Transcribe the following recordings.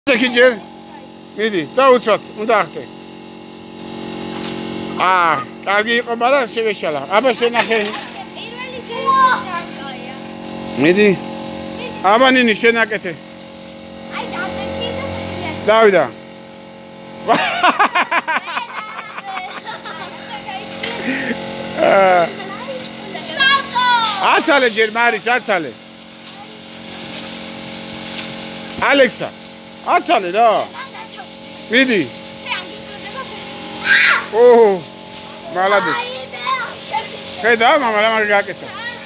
ჯერ მიდი დაუცვათ უნდა ახტე კარგი იყო მაგრამ შევეშალა აბა შენახე პირველი ჯერია მიდი აბა ნინი შენაკეთე აი დავიდა აცალე ჯერ მარის აცალე ალექსა აცალე რა მიდი მალადი ხედა მამა რა მაგაკეთა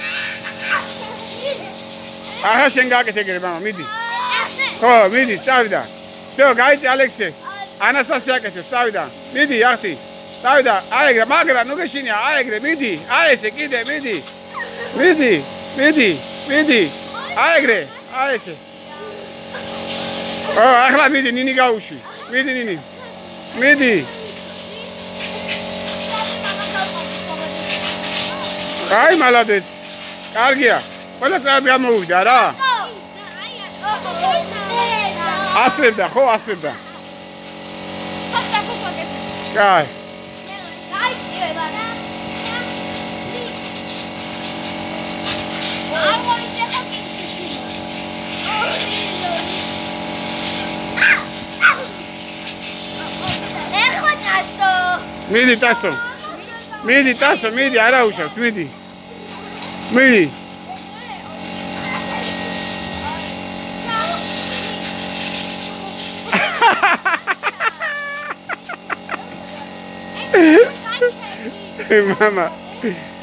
ახლა შენ გააკეთე გერე მამა მიდი ხო მიდი წავიდა всё გაიწე ალექსე ანასტასია აკეთე წავიდა მიდი ახთი წავიდა აეგრე მაგრა ნუ გეშინია აეგრე მიდი აი ესე კიდე მიდი მიდი აეგრე აი ესე ახლა მიდი ნინი გაუში მიდი ნინი მიდი აი მალადეც კარგია ყველა წად გამოვიდა რა ასრებდა ხო ასრებდა კაი მიდი ტასო მიდი არა უშავს მიდი მამა